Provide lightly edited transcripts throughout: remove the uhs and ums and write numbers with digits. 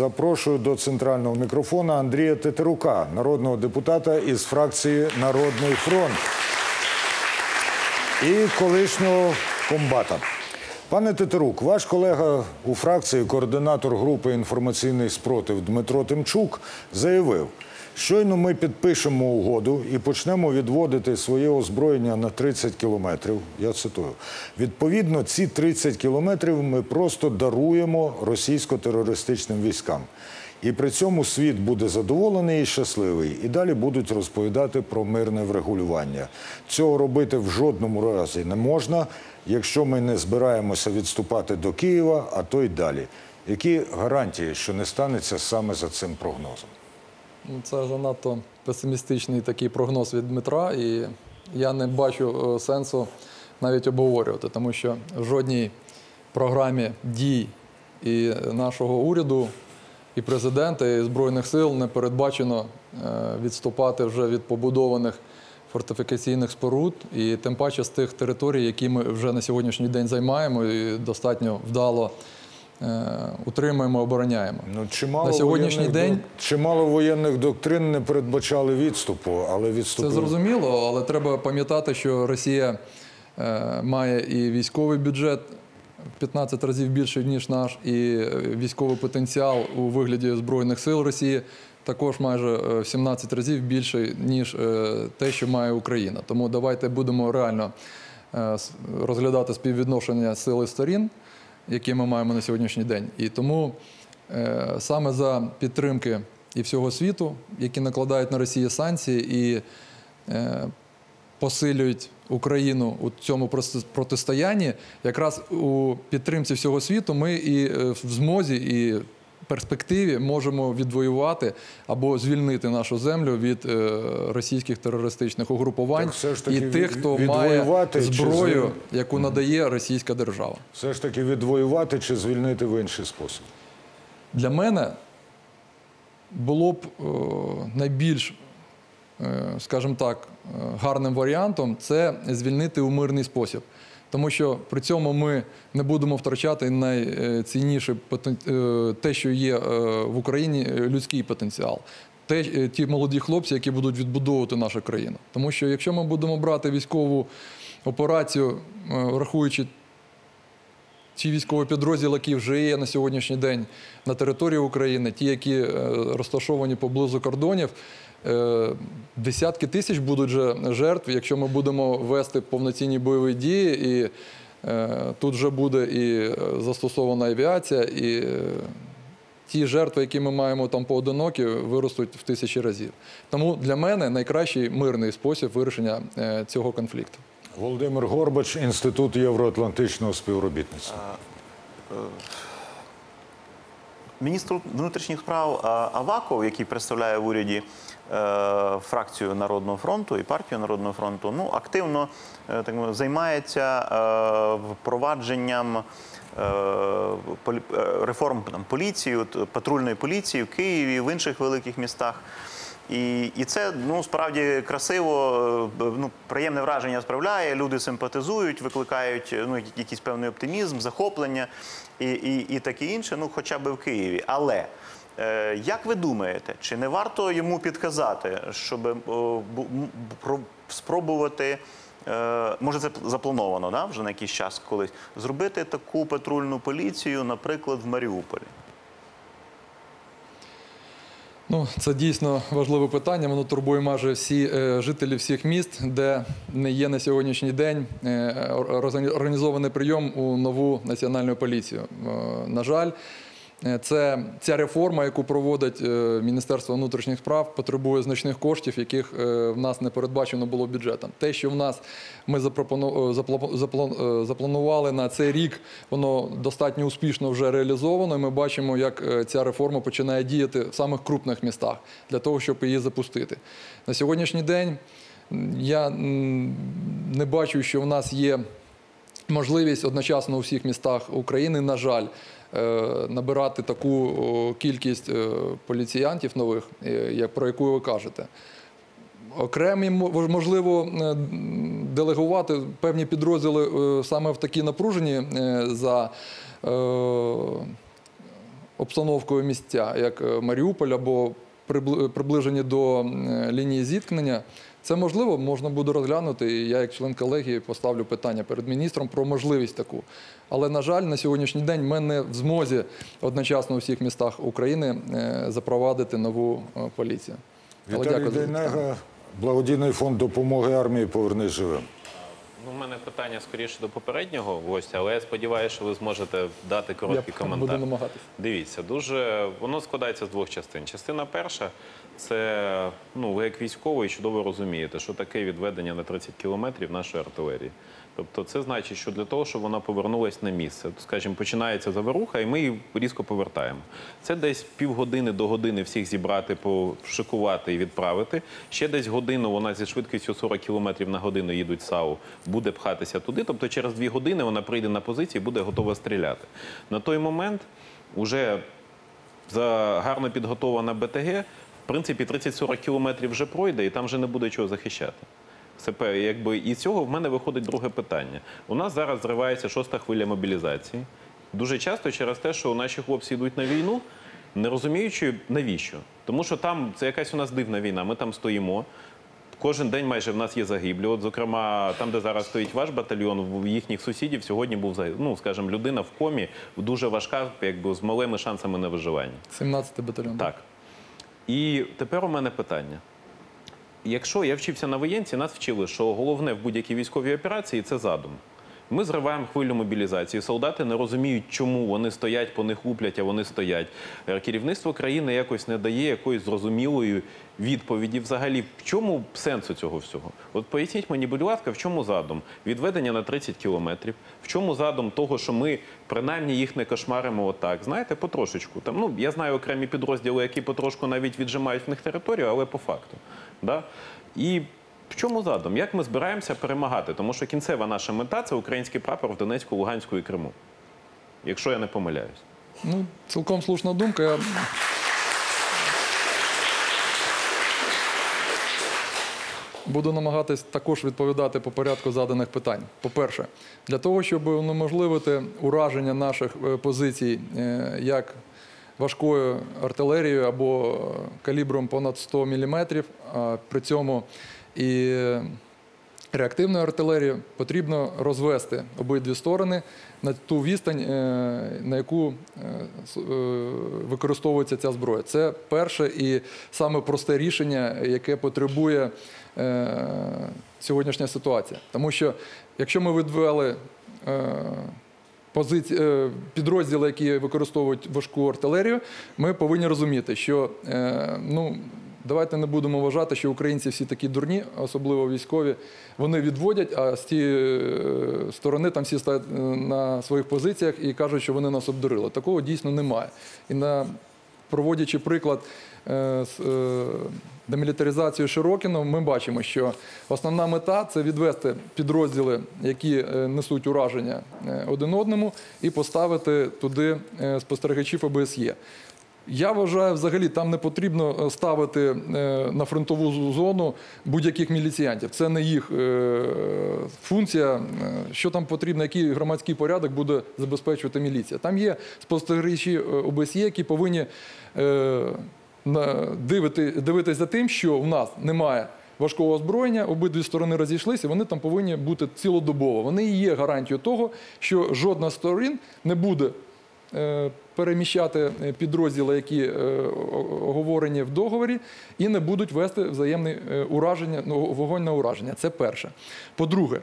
запрошую до центрального мікрофона Андрія Тетерука, народного депутата із фракції «Народний фронт» і колишнього комбата. Пане Тетерук, ваш колега у фракції, координатор групи «Інформаційний спротив» Дмитро Тимчук заявив: щойно ми підпишемо угоду і почнемо відводити своє озброєння на 30 кілометрів, я цитую, відповідно, ці 30 кілометрів ми просто даруємо російсько-терористичним військам. І при цьому світ буде задоволений і щасливий. І далі будуть розповідати про мирне врегулювання. Цього робити в жодному разі не можна, якщо ми не збираємося відступати до Києва, а то й далі. Які гарантії, що не станеться саме за цим прогнозом? Це занадто песимістичний такий прогноз від Дмитра, і я не бачу сенсу навіть обговорювати, тому що в жодній програмі дій і нашого уряду, і президента, і Збройних сил не передбачено відступати вже від побудованих фортифікаційних споруд, і тим паче з тих територій, які ми вже на сьогоднішній день займаємо і достатньо вдало утримуємо, обороняємо. На сьогоднішній день чимало воєнних доктрин не передбачали відступу, але відступили. Це зрозуміло, але треба пам'ятати, що Росія має і військовий бюджет в 15 разів більший, ніж наш, і військовий потенціал у вигляді Збройних сил Росії також майже в 17 разів більший, ніж те, що має Україна. Тому давайте будемо реально розглядати співвідношення сил і сторін, які ми маємо на сьогоднішній день. І тому саме за підтримки і всього світу, які накладають на Росію санкції і посилюють Україну у цьому протистоянні, якраз у підтримці всього світу ми і в змозі, і в перспективі можемо відвоювати або звільнити нашу землю від російських терористичних угрупувань і тих, хто має зброю, яку надає російська держава. Все ж таки відвоювати чи звільнити в інший спосіб? Для мене було б найбільш, скажімо так, гарним варіантом – це звільнити у мирний спосіб. Тому що при цьому ми не будемо втрачати найцінніше те, що є в Україні, людський потенціал. Ті молоді хлопці, які будуть відбудовувати нашу країну. Тому що якщо ми будемо брати військову операцію, врахуючи ті військові підрозділи, які вже є на сьогоднішній день на території України, ті, які розташовані поблизу кордонів, десятки тисяч будуть жертв, якщо ми будемо вести повноцінні бойові дії, і тут вже буде і застосована авіація, і ті жертви, які ми маємо там поодинокі, виростуть в тисячі разів. Тому для мене найкращий мирний спосіб вирішення цього конфлікту. Володимир Горбач, Інститут євроатлантичного співробітництва. Міністр внутрішніх справ Аваков, який представляє в уряді фракцію Народного фронту і партію Народного фронту, активно займається впровадженням реформ поліції, патрульної поліції в Києві, в інших великих містах. І це, справді красиво, приємне враження справляє, люди симпатизують, викликають якийсь певний оптимізм, захоплення і таке інше, хоча б в Києві. Але, як ви думаєте, чи не варто йому підказати, щоб спробувати, може це заплановано, вже на якийсь час колись, зробити таку патрульну поліцію, наприклад, в Маріуполі? Це дійсно важливе питання. Воно турбує майже всі жителі всіх міст, де не є на сьогоднішній день організований прийом у нову національну поліцію. На жаль, ця реформа, яку проводить Міністерство внутрішніх справ, потребує значних коштів, яких в нас не передбачено було бюджетом. Те, що в нас ми запланували на цей рік, воно достатньо успішно вже реалізовано. І ми бачимо, як ця реформа починає діяти в самих крупних містах для того, щоб її запустити. На сьогоднішній день я не бачу, що в нас є можливість одночасно у всіх містах України, на жаль, набирати таку кількість поліціянтів нових, про яку ви кажете. Окремі, можливо, делегувати певні підрозділи саме в такі напружені за обстановкою місця, як Маріуполь або приближені до лінії зіткнення, це можливо, можна буде розглянути, і я як член колегії поставлю питання перед міністром про можливість таку. Але, на жаль, на сьогоднішній день ми не в змозі одночасно у всіх містах України запровадити нову поліцію. Але Віталій дякую за запитання. Дейнега, благодійний фонд допомоги армії «Повернись живим». У мене питання скоріше до попереднього гостя, але я сподіваюся, що ви зможете дати короткий Я коментар. буду намагатися. Дивіться, воно складається з двох частин. Частина перша – це, ви як військовий чудово розумієте, що таке відведення на 30 кілометрів нашої артилерії. Тобто це значить, що для того, щоб вона повернулась на місце, скажімо, починається заваруха, і ми її різко повертаємо. Це десь півгодини до години всіх зібрати, пошикувати і відправити. Ще десь годину вона зі швидкістю 40 км на годину їдуть САУ, буде пхатися туди. Тобто через 2 години вона прийде на позиції і буде готова стріляти. На той момент уже гарно підготована БТГ, в принципі, 30-40 кілометрів вже пройде і там вже не буде чого захищати. І з цього в мене виходить друге питання. У нас зараз зривається 6-та хвиля мобілізації. Дуже часто через те, що наші хлопці йдуть на війну, не розуміючи навіщо. Тому що там це якась у нас дивна війна, ми там стоїмо. Кожен день майже в нас є загиблі. От, зокрема, там, де зараз стоїть ваш батальйон, в їхніх сусідів сьогодні був, скажімо, людина в комі, дуже важка, з малими шансами на виживання. 17-й батальйон. Так. І тепер у мене питання. Якщо я вчився на воєнці, нас вчили, що головне в будь-якій військовій операції – це задум. Ми зриваємо хвилю мобілізації, солдати не розуміють, чому вони стоять, по них луплять, а вони стоять. Керівництво країни якось не дає якоїсь зрозумілої відповіді взагалі. В чому сенсу цього всього? От поясніть мені, будь ласка, в чому задум відведення на 30 кілометрів? В чому задум того, що ми принаймні їх не кошмаримо отак? Знаєте, потрошечку. Я знаю окремі підрозділи, які потрошку навіть віджимають в них територію, але по факту. Да? І в чому задум? Як ми збираємося перемагати? Тому що кінцева наша мета – це український прапор в Донецьку, Луганську і Криму. Якщо я не помиляюсь. Цілком слушна думка. Буду намагатись також відповідати по порядку заданих питань. По-перше, для того, щоб унеможливити ураження наших позицій як важкою артилерією або калібром понад 100 мм, а при цьому і реактивною артилерією, потрібно розвести обидві сторони на ту відстань, на яку використовується ця зброя. Це перше і саме просте рішення, яке потребує сьогоднішня ситуація. Тому що, якщо ми відвели підрозділи, які використовують важку артилерію, ми повинні розуміти, що давайте не будемо вважати, що українці всі такі дурні, особливо військові. Вони відводять, а з тієї сторони там всі стоять на своїх позиціях і кажуть, що вони нас обдурили. Такого дійсно немає. І проводячи приклад з демілітаризацією Широкіно, ми бачимо, що основна мета – це відвести підрозділи, які несуть ураження один одному, і поставити туди спостерігачів ОБСЄ. Я вважаю, взагалі, там не потрібно ставити на фронтову зону будь-яких міліціянтів. Це не їх функція. Що там потрібно, який громадський порядок буде забезпечувати міліція. Там є спостерігачі ОБСЄ, які повинні дивитися за тим, що в нас немає важкого озброєння, обидві сторони розійшлися, вони там повинні бути цілодобово. Вони і є гарантією того, що жодна з сторін не буде переміщати підрозділи, які оговорені в договорі, і не будуть вести взаємне ураження, вогонь на ураження. Це перше. По-друге,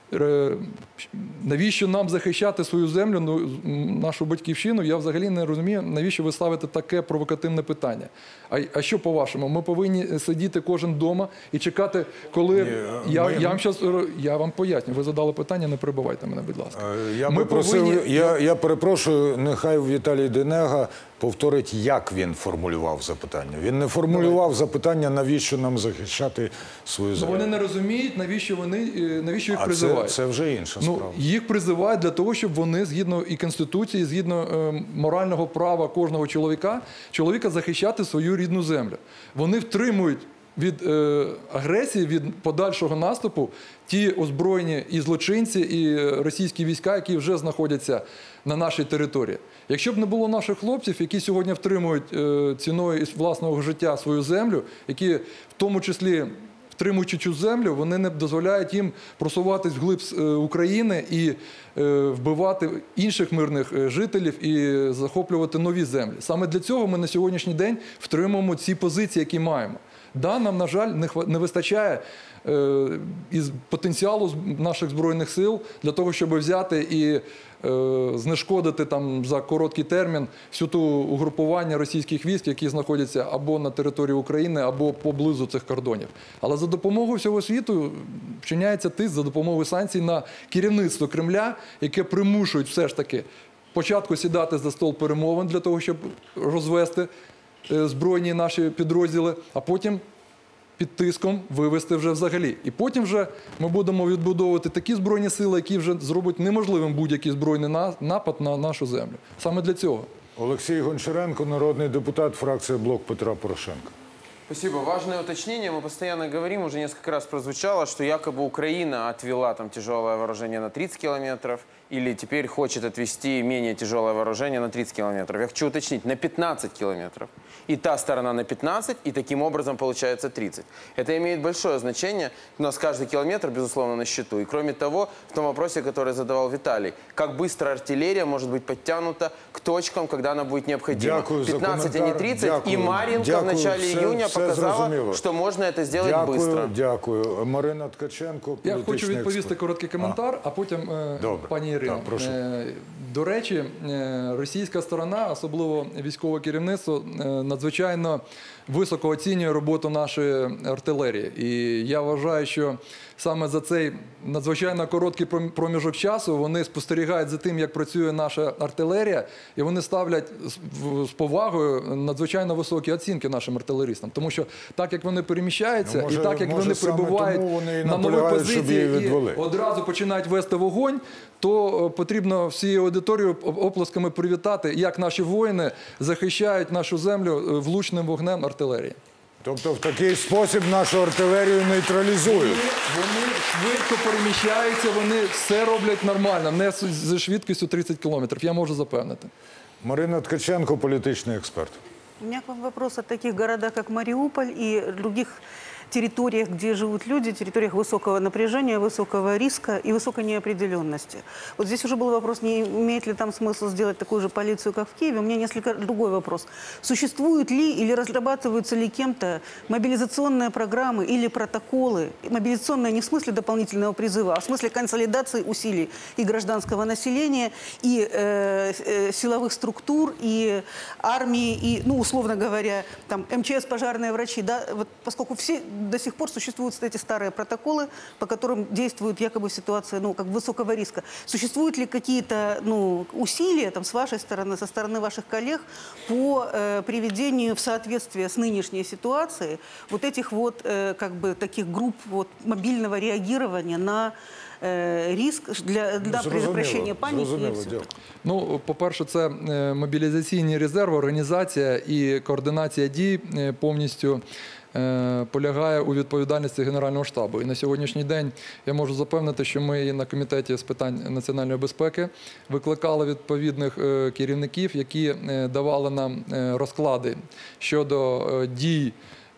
навіщо нам захищати свою землю, нашу батьківщину? Я взагалі не розумію, навіщо ви ставите таке провокативне питання. А що по-вашому? Ми повинні сидіти кожен вдома і чекати, коли... Я вам поясню. Ви задали питання, не перебивайте мене, будь ласка. Я перепрошую, нехай Віталій Дейнега повторить, як він формулював запитання. Він не формулював запитання, навіщо нам захищати свою землю. Вони не розуміють, навіщо їх призивають. Це вже інша справа. Їх призивають для того, щоб вони, згідно і Конституції, згідно морального права кожного чоловіка захищати свою рідну землю. Вони втримують від агресії, від подальшого наступу ті озброєні і злочинці, і російські війська, які вже знаходяться на нашій території. Якщо б не було наших хлопців, які сьогодні втримують ціною із власного життя свою землю, які в тому числі, втримуючи цю землю, вони не дозволяють їм просуватись вглиб України і вбивати інших мирних жителів і захоплювати нові землі. Саме для цього ми на сьогоднішній день втримуємо ці позиції, які маємо. Да, нам, на жаль, не вистачає із потенціалу наших Збройних сил для того, щоб взяти і знешкодити там за короткий термін всю ту угрупування російських військ, які знаходяться або на території України, або поблизу цих кордонів. Але за допомогою всього світу вчиняється тиск за допомогою санкцій на керівництво Кремля, яке примушують все ж таки спочатку сідати за стол перемовин для того, щоб розвести збройні наші підрозділи, а потім під тиском вивести вже взагалі. І потім вже ми будемо відбудовувати такі збройні сили, які вже зроблять неможливим будь-який збройний напад на нашу землю. Саме для цього. Олексій Гончаренко, народний депутат, фракція «Блок Петра Порошенка». Спасибо. Важное уточнение. Мы постоянно говорим, уже несколько раз прозвучало, что якобы Украина отвела там тяжелое вооружение на 30 километров или теперь хочет отвести менее тяжелое вооружение на 30 километров. Я хочу уточнить, на 15 километров. И та сторона на 15, и таким образом получается 30. Это имеет большое значение. У нас каждый километр, безусловно, на счету. И кроме того, в том вопросе, который задавал Виталий, как быстро артиллерия может быть подтянута к точкам, когда она будет необходима. Дякую за 15, а не 30. Дякую. И Мар'їнка в начале июня показала, зрозуміло. что можно это сделать быстро. Дякую. Марина Ткаченко, Я політичний хочу відповісти експерт. короткий коментар, а потім Добре. пані Ірино. Так, прошу. До речі, російська сторона, особливо військове керівництво, надзвичайно високо оцінює роботу нашої артилерії. І я вважаю, що саме за цей надзвичайно короткий проміжок часу вони спостерігають за тим, як працює наша артилерія, і вони ставлять з повагою надзвичайно високі оцінки нашим артилеристам. Тому що так, як вони переміщаються, Ну, може- і так, як може, вони саме прибувають тому вони і на нові наполягають, щоб її позиції і відвели. одразу починають вести вогонь, то потрібно всією аудиторією оплесками привітати, як наші воїни захищають нашу землю влучним вогнем артилерії. Тобто в такий спосіб нашу артилерію нейтралізують. Вони швидко переміщаються, вони все роблять нормально, не зі швидкістю 30 кілометрів, я можу запевнити. Марина Ткаченко, політичний експерт. У меня к вам вопрос о таких городах, как Мариуполь и других территориях, где живут люди, территориях высокого напряжения, высокого риска и высокой неопределенности. Вот здесь уже был вопрос, не имеет ли там смысл сделать такую же полицию, как в Киеве. У меня несколько другой вопрос. Существуют ли или разрабатываются ли кем-то мобилизационные программы или протоколы? Мобилизационные не в смысле дополнительного призыва, а в смысле консолидации усилий и гражданского населения, и силовых структур, и армии, и, ну, условно говоря, там, МЧС, пожарные врачи, да, вот, поскольку все до сих пор существуют эти старые протоколы, по которым действуют якобы ситуация, ну, как высокого риска. Существуют ли какие-то, ну, усилия там, с вашей стороны, со стороны ваших коллег по приведению в соответствие с нынешней ситуацией вот этих вот, как бы, таких групп вот, мобильного реагирования на риск для предотвращения паники? Зрозуміло, и всё дякую. Ну, по-перше, це мобілізаційний резерв, організація і координація дій повністю полягає у відповідальності Генерального штабу. І на сьогоднішній день я можу запевнити, що ми на Комітеті з питань національної безпеки викликали відповідних керівників, які давали нам розклади щодо дій,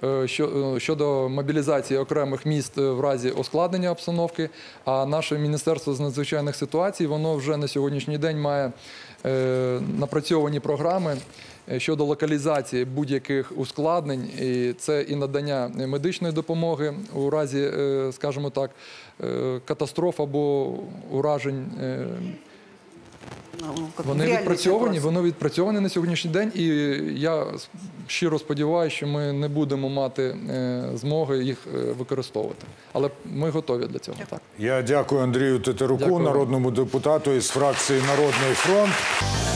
щодо мобілізації окремих міст в разі ускладнення обстановки, а наше Міністерство з надзвичайних ситуацій, воно вже на сьогоднішній день має напрацьовані програми щодо локалізації будь-яких ускладнень. І це і надання медичної допомоги у разі, скажімо так, катастроф або уражень. Воно відпрацьовані на сьогоднішній день, і я щиро сподіваюся, що ми не будемо мати змоги їх використовувати. Але ми готові для цього. Так. Я дякую Андрію Тетеруку, Дякую. народному депутату із фракції «Народний фронт».